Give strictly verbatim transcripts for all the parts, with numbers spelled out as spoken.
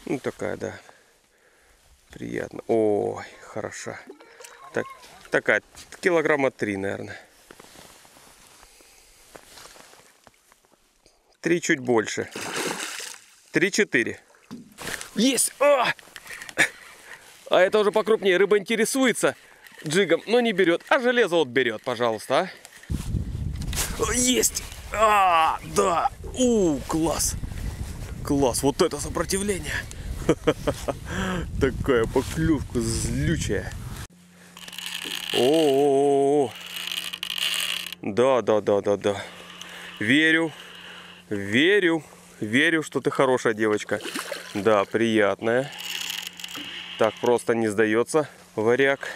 Ну такая, да. Приятно. Ой, хороша. Так, такая, килограмма три, наверное. Три чуть больше. Три-четыре. Есть! А! а это уже покрупнее. Рыба интересуется джигом, но не берет. А железо вот берет, пожалуйста. А? Есть! А, да! У, класс! Класс! Вот это сопротивление! Такая поклевка злючая. О, да, да, да, да, да. Верю, верю, верю, что ты хорошая девочка. Да, приятная. Так просто не сдается варяг.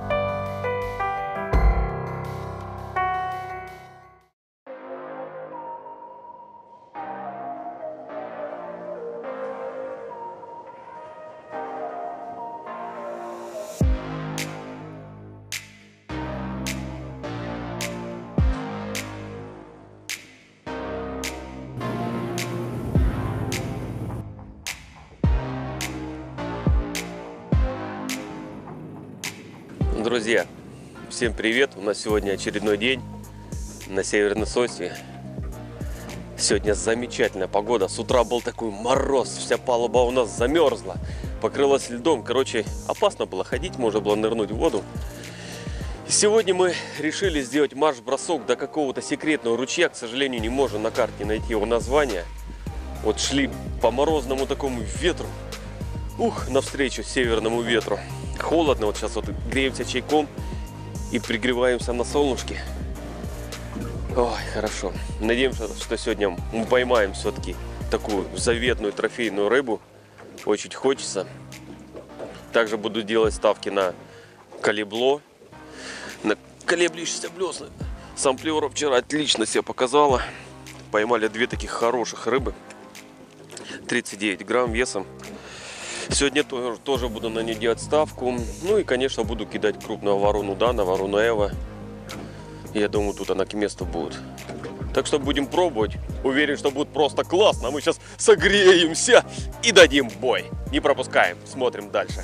Друзья, всем привет! У нас сегодня очередной день на Северной Сосьве. Сегодня замечательная погода. С утра был такой мороз, вся палуба у нас замерзла, покрылась льдом. Короче, опасно было ходить, можно было нырнуть в воду. И сегодня мы решили сделать марш-бросок до какого-то секретного ручья. К сожалению, не можем на карте найти его название. Вот шли по морозному такому ветру. Ух, навстречу северному ветру. Холодно, вот сейчас вот греемся чайком и пригреваемся на солнышке. Ой, хорошо. Надеемся, что сегодня мы поймаем все-таки такую заветную трофейную рыбу. Очень хочется. Также буду делать ставки на колебло, на колеблющиеся блесны. Самплеора вчера отлично себя показала. Поймали две таких хороших рыбы. тридцать девять грамм весом. Сегодня тоже, тоже буду на нее делать ставку. Ну и, конечно, буду кидать крупную варуну Дана, варуну Эва. Я думаю, тут она к месту будет. Так что будем пробовать. Уверен, что будет просто классно. Мы сейчас согреемся и дадим бой. Не пропускаем. Смотрим дальше.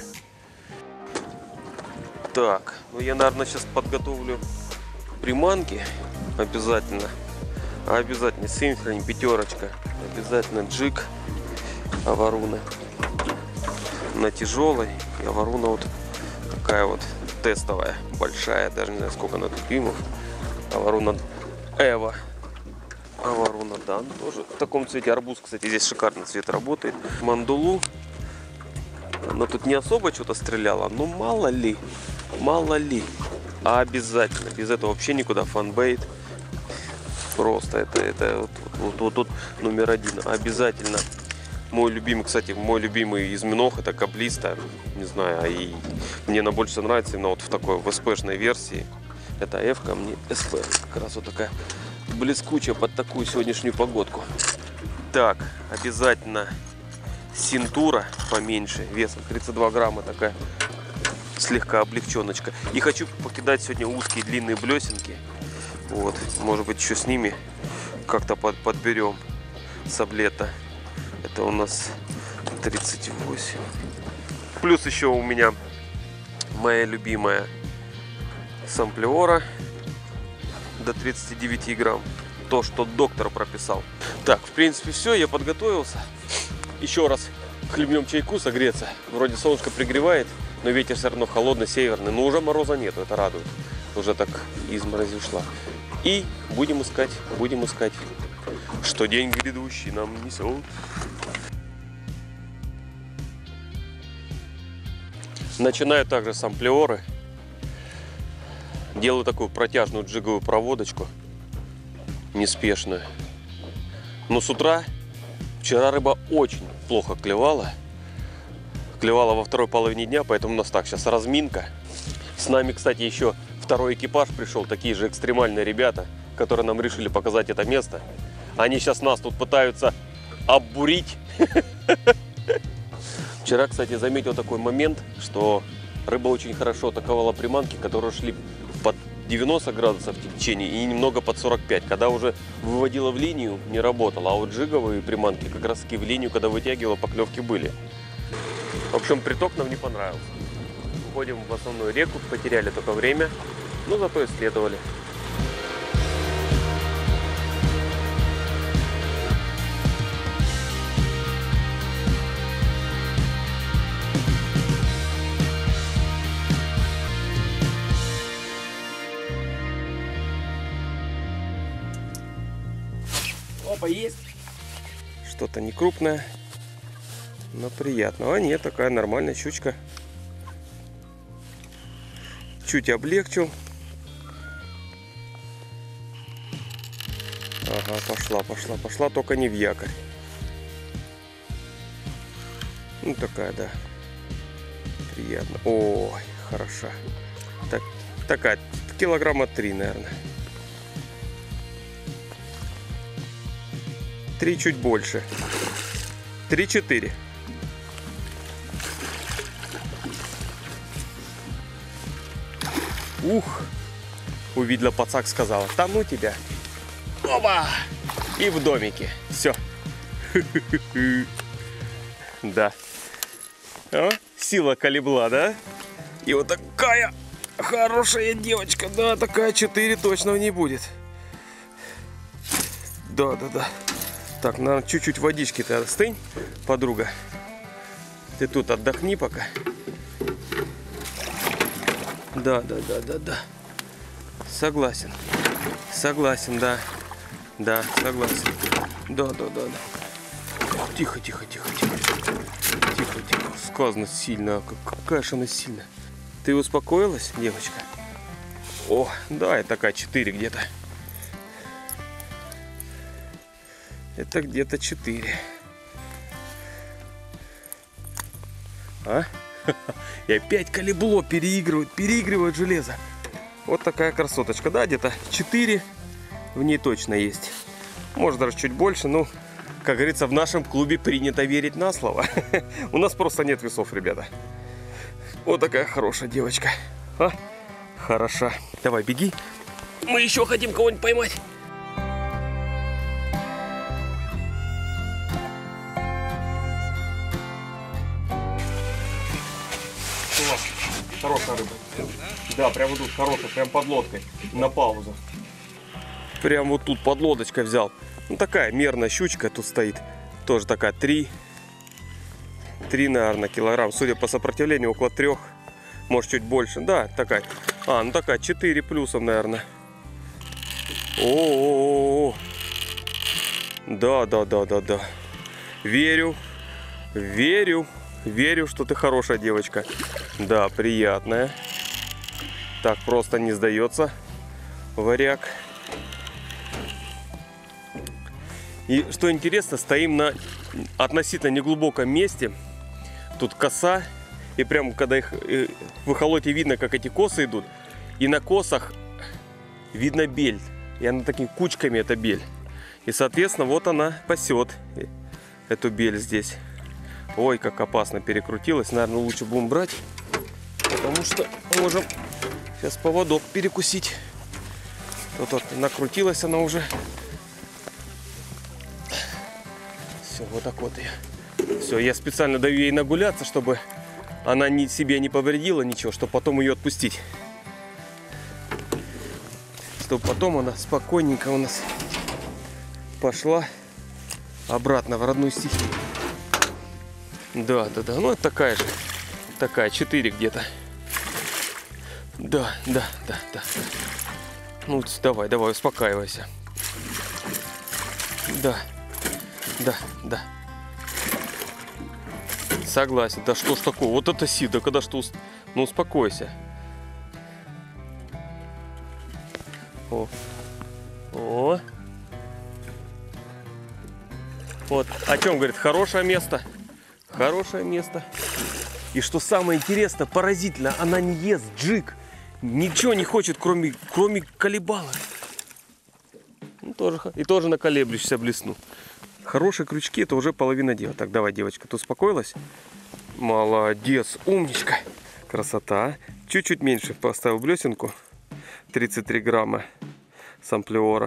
Так, ну я, наверное, сейчас подготовлю приманки. Обязательно. Обязательно синхрони, пятерочка. Обязательно джиг, аваруна. На тяжелой, и аваруна вот такая вот тестовая, большая, даже не знаю сколько на дюймов. Аваруна Эва, аваруна Дан тоже в таком цвете. Арбуз, кстати, здесь шикарный цвет работает. Мандулу, она тут не особо что-то стреляла, но мало ли, мало ли. А обязательно, без этого вообще никуда. Фанбейт, просто это, это вот, вот, вот, вот номер один, обязательно. Мой любимый, кстати, мой любимый из минох это каблиста, не знаю, и мне она больше нравится именно вот в такой в эс-пэ-шной версии. Это F-ка, мне эс пэ, как раз вот такая блескучая под такую сегодняшнюю погодку. Так, обязательно синтура поменьше, весом тридцать два грамма, такая слегка облегченочка. И хочу покидать сегодня узкие длинные блесенки, вот, может быть еще с ними как-то под, подберем саблета. Это у нас тридцать восемь. Плюс еще у меня моя любимая самплеора до тридцати девяти грамм. То, что доктор прописал. Так, в принципе, все, я подготовился. Еще раз хлебнем чайку, согреться. Вроде солнышко пригревает, но ветер все равно холодный, северный. Но уже мороза нету, это радует. Уже так изморозь ушла. И будем искать, будем искать, что день грядущий нам несет. Начинаю также с амплеоры. Делаю такую протяжную джиговую проводочку. Неспешную. Но с утра, вчера рыба очень плохо клевала. Клевала во второй половине дня, поэтому у нас так, сейчас разминка. С нами, кстати, еще второй экипаж пришел. Такие же экстремальные ребята, которые нам решили показать это место. Они сейчас нас тут пытаются оббурить. Вчера, кстати, заметил такой момент, что рыба очень хорошо атаковала приманки, которые шли под девяносто градусов течения и немного под сорок пять. Когда уже выводила в линию, не работала. А вот джиговые приманки как раз таки в линию, когда вытягивала, поклевки были. В общем, приток нам не понравился. Входим в основную реку, потеряли только время, но зато исследовали. Опа, есть. Что-то не крупное, но приятно. А нет, такая нормальная щучка. Чуть облегчил. Ага, пошла, пошла, пошла, только не в якорь. Ну, такая, да. Приятно. Ой, хороша. Так, такая, килограмма три, наверное. Три чуть больше. Три-четыре. Ух! Увидела пацак, сказала: да ну тебя. Оба! И в домике. Все. Да. А? Сила калибла, да? И вот такая хорошая девочка. Да, такая четыре точно в ней будет. Да, да, да. Так, надо чуть-чуть водички-то остынь, подруга. Ты тут отдохни пока. Да, да, да, да, да. Согласен. Согласен, да. Да, согласен. Да, да, да, да. Тихо, тихо, тихо, тихо. Тихо, тихо. Сказано сильно. Какая же она сильная. Ты успокоилась, девочка? О, да, это такая четыре где-то. Это где-то четыре. А? И опять калибло переигрывает, переигрывает железо. Вот такая красоточка. Да, где-то четыре в ней точно есть. Может даже чуть больше, но, как говорится, в нашем клубе принято верить на слово. У нас просто нет весов, ребята. Вот такая хорошая девочка. А? Хороша. Давай, беги. Мы еще хотим кого-нибудь поймать. Хорошая рыба. Да, прям вот тут хорошая, прям под лодкой. На паузу. Прям вот тут под лодочкой взял. Ну такая мерная щучка тут стоит. Тоже такая три. Три, наверное, килограмм. Судя по сопротивлению, около трех. Может чуть больше. Да, такая. А, ну такая четыре плюсом, наверное. О-о-о-о. Да, да, да, да, да. Верю. Верю. Верю, что ты хорошая девочка. Да, приятная. Так просто не сдается варяг. И что интересно, стоим на относительно неглубоком месте. Тут коса. И прям когда их в эхолоте видно, как эти косы идут. И на косах видно бель. И она такими кучками, это бель. И соответственно вот она пасет эту бель здесь. Ой, как опасно перекрутилась. Наверное, лучше будем брать. Потому что можем сейчас поводок перекусить. Вот, вот накрутилась она уже. Все, вот так вот я. Все, я специально даю ей нагуляться, чтобы она ни себе не повредила ничего, чтобы потом ее отпустить. Чтобы потом она спокойненько у нас пошла обратно в родную стихию. Да, да, да. Ну, это такая же. Такая, четыре где-то. Да, да, да, да. Ну, давай, давай, успокаивайся. Да, да, да. Согласен. Да что ж такое? Вот это си, да когда что... Ну, успокойся. О. О. Вот. О чем говорит? Хорошее место. Хорошее место. И что самое интересное, поразительно, она не ест джиг. Ничего не хочет, кроме, кроме колебала. Ну, тоже, и тоже на колеблющийся блесну. Хорошие крючки, это уже половина дела. Так, давай, девочка, ты успокоилась? Молодец, умничка. Красота. Чуть-чуть меньше поставил блесенку. тридцать три грамма самплеора.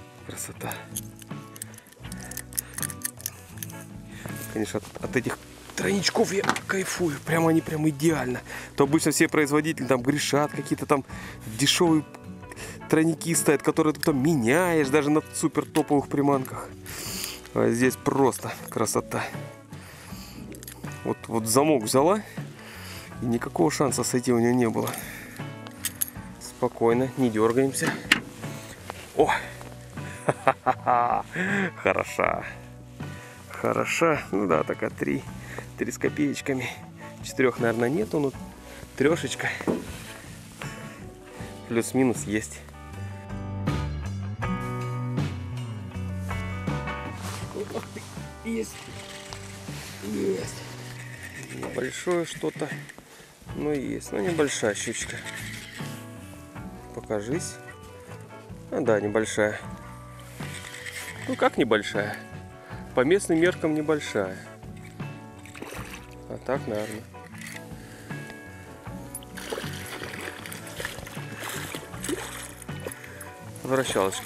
Красота. Конечно, от, от этих тройничков я кайфую. Прямо они прям идеально. То обычно все производители там грешат, какие-то там дешевые тройники ставят, которые ты там меняешь даже на супер топовых приманках. А здесь просто красота. Вот, вот замок взяла, и никакого шанса сойти у нее не было. Спокойно, не дергаемся. О! Хороша. Хороша. Ну да, такая три. Три с копеечками. Четырех, наверное, нету, но трешечка. Плюс-минус есть. Есть. Есть. Небольшое что-то. Ну есть. Ну небольшая щучка. Покажись. А, да, небольшая. Ну как небольшая? По местным меркам небольшая. А так, наверное. Вращалочка.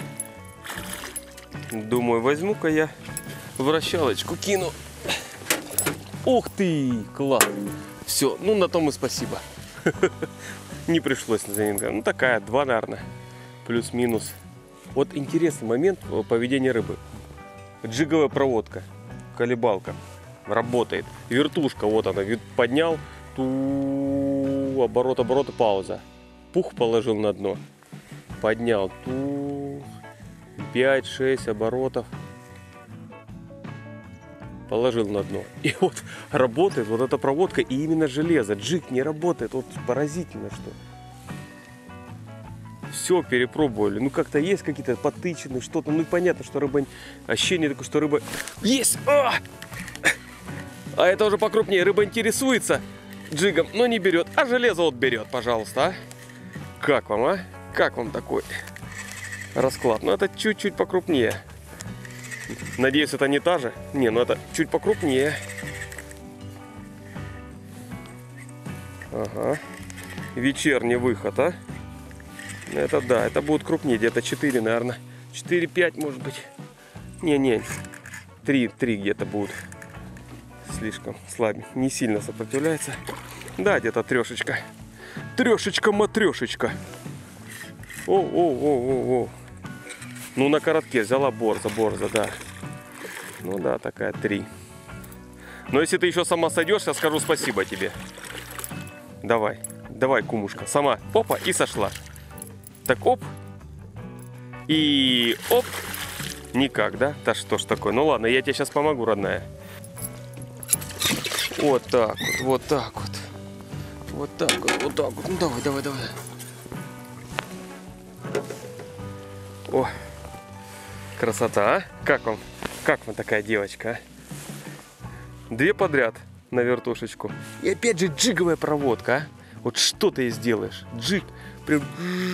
Думаю, возьму-ка я вращалочку кину. Ух ты, класс. Все, ну на том и спасибо. Не пришлось на тренинга. Ну такая, два, наверное. Плюс-минус. Вот интересный момент поведения рыбы. Джиговая проводка, колебалка работает. Вертушка, вот она, поднял, ту, оборот, оборот и пауза. Пух положил на дно. Поднял, ту, пять-шесть оборотов. Положил на дно. И вот работает вот эта проводка, и именно железо. Джиг не работает. Вот поразительно, что. Все перепробовали. Ну как-то есть какие-то потычины, что-то. Ну понятно, что рыба... Ощущение такое, что рыба... Есть! А, а это уже покрупнее. Рыба интересуется джигом, но не берет. А железо вот берет, пожалуйста. А? Как вам, а? Как вам такой расклад? Ну это чуть-чуть покрупнее. Надеюсь, это не та же. Не, ну это чуть покрупнее. Ага. Вечерний выход, а? Это да, это будет крупнее, где-то четыре, наверное. четыре-пять, может быть. Не-не, три где-то будут. Слишком слабый, не сильно сопротивляется. Да, где-то трешечка. Трешечка-матрешечка. О-о-о-о-о. Ну, на коротке взяла борза, борза, да. Ну да, такая три. Но если ты еще сама сойдешь, я скажу спасибо тебе. Давай, давай, кумушка, сама. Опа, и сошла. Так, оп. И оп. Никак, да? Да что ж такое? Ну ладно, я тебе сейчас помогу, родная. Вот так вот, вот так вот. Вот так вот, вот так вот. Ну давай, давай, давай. О, красота, а? Как вам? Как вам такая девочка, а? Две подряд на вертушечку. И опять же джиговая проводка, а? Вот что ты сделаешь? Джиг. Прям...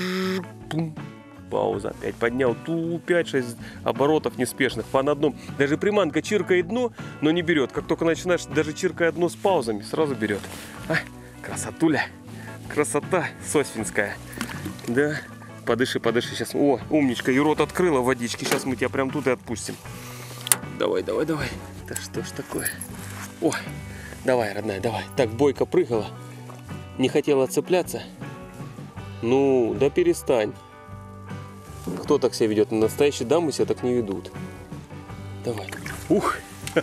Пауза. Опять поднял. Ту, пять-шесть оборотов неспешных по на одном. Даже приманка чиркает дно, но не берет. Как только начинаешь, даже чиркая дно с паузами, сразу берет. А? Красотуля. Красота сосвинская. Да. Подыши, подыши сейчас. О, умничка. И рот открыла водички. Сейчас мы тебя прям тут и отпустим. Давай, давай, давай. Да что ж такое? О, давай, родная, давай. Так, бойко прыгала. Не хотела цепляться. Ну, да перестань. Кто так себя ведет? Настоящие дамы себя так не ведут. Давай. Ух!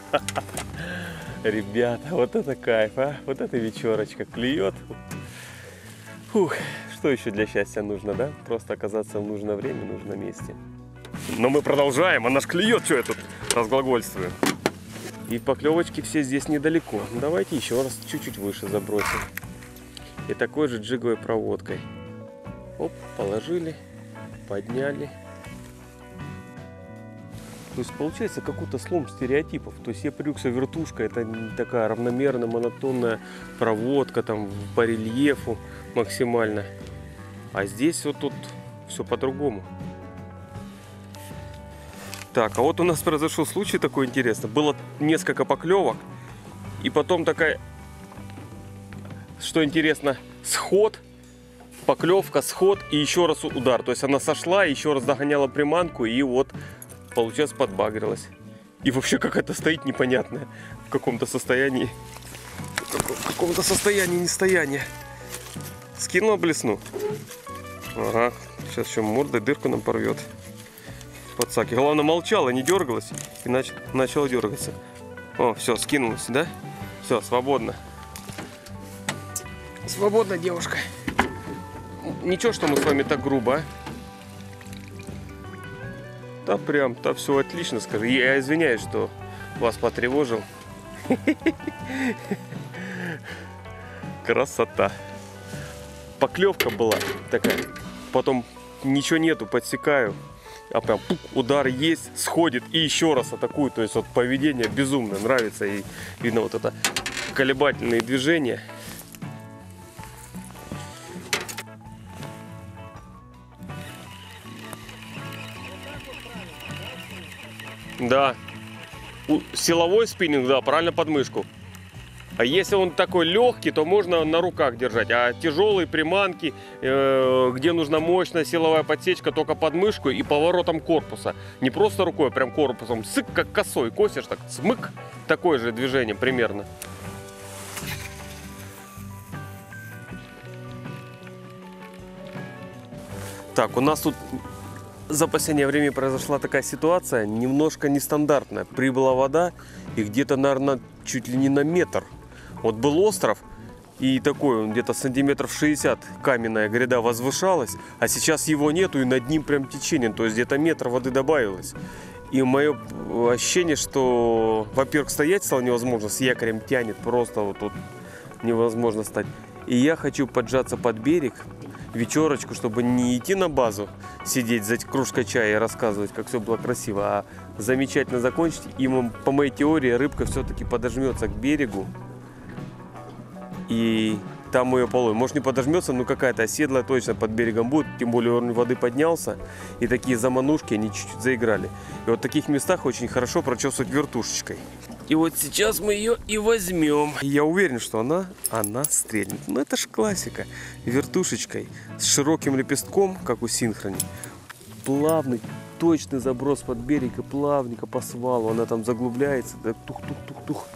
Ребята, вот это кайф, а? Вот это вечерочка клюет. Ух, что еще для счастья нужно, да? Просто оказаться в нужное время, в нужном месте. Но мы продолжаем, она ж клюет, что я тут разглагольствую. И поклевочки все здесь недалеко. Давайте еще раз чуть-чуть выше забросим. И такой же джиговой проводкой. Оп, положили, подняли. То есть получается какой-то слом стереотипов. То есть я привык, что вертушка это такая равномерная, монотонная проводка там по рельефу максимально. А здесь вот тут все по-другому. Так, а вот у нас произошел случай такой интересный. Было несколько поклевок. И потом такая, что интересно, сход, поклевка, сход и еще раз удар. То есть она сошла, еще раз догоняла приманку и вот... Получается, подбагрилась. И вообще какая-то стоит непонятная. в каком-то состоянии. В каком-то состоянии нестояния. Скинула блесну. Ага. Сейчас еще мордой дырку нам порвет. Подсаки. Главное, молчала, не дергалась. И нач... начала дергаться. О, все, скинулась, да? Все, свободно. Свободно, девушка. Ничего, что мы с вами так грубо, а? Да прям, да все отлично, скажи. Я извиняюсь, что вас потревожил. Красота. Поклевка была такая. Потом ничего нету, подсекаю. А прям пук, удар есть, сходит и еще раз атакует. То есть вот поведение безумно нравится. И видно вот это колебательные движения. Да. Силовой спиннинг, да, правильно, под мышку. А если он такой легкий, то можно на руках держать. А тяжелые приманки, э, где нужна мощная силовая подсечка, только под мышку и поворотом корпуса. Не просто рукой, а прям корпусом. Сык, как косой, косишь так, смык. Такое же движение примерно. Так, у нас тут за последнее время произошла такая ситуация, немножко нестандартная. Прибыла вода и где-то, наверное, чуть ли не на метр. Вот был остров, и такой он где-то сантиметров шестьдесят каменная гряда возвышалась, а сейчас его нету, и над ним прям течение, то есть где-то метр воды добавилось. И мое ощущение, что, во-первых, стоять стало невозможно, с якорем тянет, просто вот тут невозможно стать. И я хочу поджаться под берег, вечерочку, чтобы не идти на базу, сидеть за кружкой чая и рассказывать, как все было красиво, а замечательно закончить. И по моей теории рыбка все-таки подожмется к берегу, и там мы ее половим. Может, не подожмется, но какая-то оседлая точно под берегом будет, тем более уровень воды поднялся, и такие заманушки, они чуть-чуть заиграли. И вот в таких местах очень хорошо прочесывать вертушечкой. И вот сейчас мы ее и возьмем. Я уверен, что она, она стрельнет. Ну это ж классика. Вертушечкой с широким лепестком, как у синхрони. Плавный, точный заброс под берег и плавненько по свалу. Она там заглубляется. Да, тух-тух-тух-тух.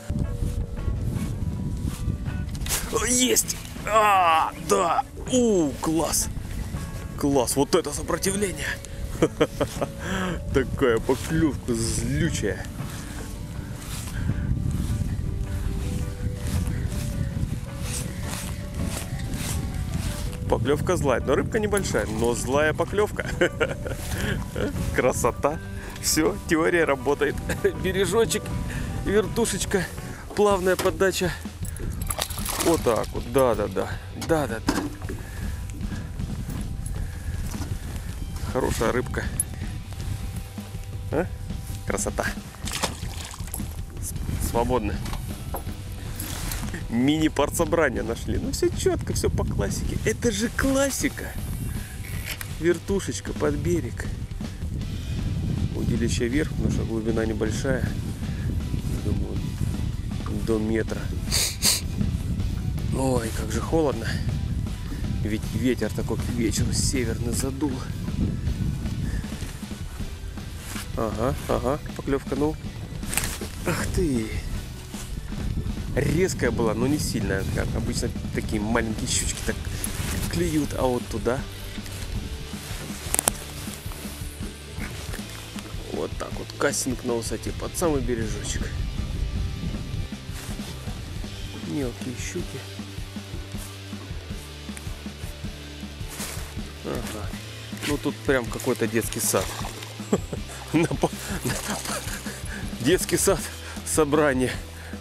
Есть! А, да! У, класс! Класс! Вот это сопротивление! Такая поклевка злючая. Поклевка злая, но рыбка небольшая, но злая поклевка. Красота. Все, теория работает. Бережочек, вертушечка, плавная подача. Вот так вот, да-да-да, да-да-да. Хорошая рыбка. А? Красота. Свободно. Мини-парт собрания нашли. Ну все четко, все по классике. Это же классика. Вертушечка под берег. Удилище вверх, потому что глубина небольшая. Думаю, до метра. Ой, как же холодно. Ведь ветер такой к вечеру северный задул. Ага, ага, поклевка, ну. Ах ты. Резкая была, но не сильная. Как обычно такие маленькие щучки так клюют, а вот туда. Вот так вот, кастинг на высоте, под самый бережочек. Мелкие щуки. Ага. Ну тут прям какой-то детский сад. Детский сад, собрание.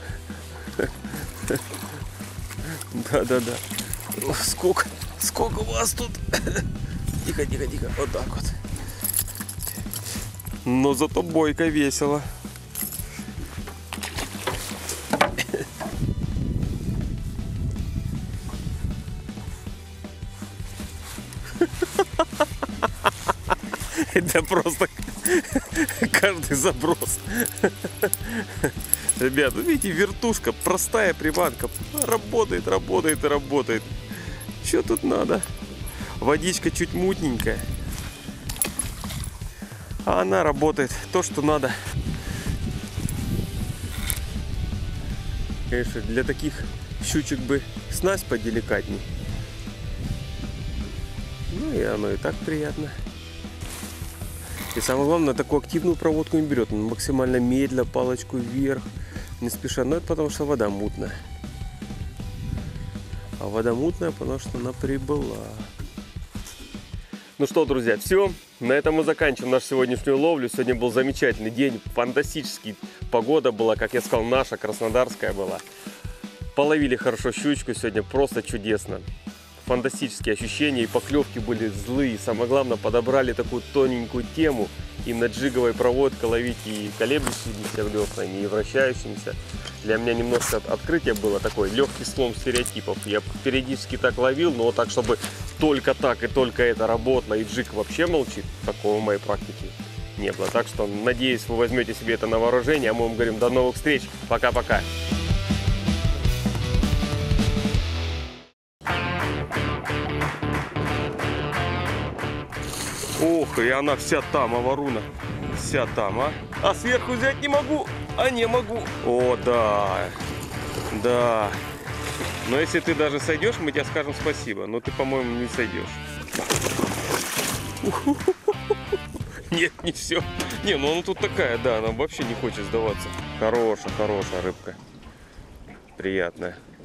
Да-да-да. Сколько, сколько у вас тут? Тихо, тихо, тихо. Вот так вот. Но зато бойко, весело. Это просто каждый заброс. Ребят, видите, вертушка, простая приманка. Работает, работает и работает. Что тут надо? Водичка чуть мутненькая. А она работает. То, что надо. Конечно, для таких щучек бы снасть поделикатней. Ну и оно и так приятно. И самое главное, такую активную проводку не берет. Он максимально медленно, палочку вверх, не спеша. Но это потому что вода мутная. А вода мутная, потому что она прибыла. Ну что, друзья, все. На этом мы заканчиваем нашу сегодняшнюю ловлю. Сегодня был замечательный день, фантастический. Погода была, как я сказал, наша, краснодарская была. Половили хорошо щучку сегодня, просто чудесно. Фантастические ощущения, и поклевки были злые. Самое главное, подобрали такую тоненькую тему. Именно джиговой проводкой ловить и колеблющимися веслами, и вращающимися. Для меня немножко открытие было такой, легкий слом стереотипов. Я периодически так ловил, но так, чтобы только так и только это работало, и джиг вообще молчит, такого в моей практике не было. Так что, надеюсь, вы возьмете себе это на вооружение, а мы вам говорим до новых встреч. Пока-пока. Ох, и она вся там, аваруна. Вся там, а? А сверху взять не могу. А не могу. О, да. Да. Но если ты даже сойдешь, мы тебе скажем спасибо. Но ты, по-моему, не сойдешь. Нет, не все. Не, ну она тут такая, да, она вообще не хочет сдаваться. Хорошая, хорошая рыбка. Приятная.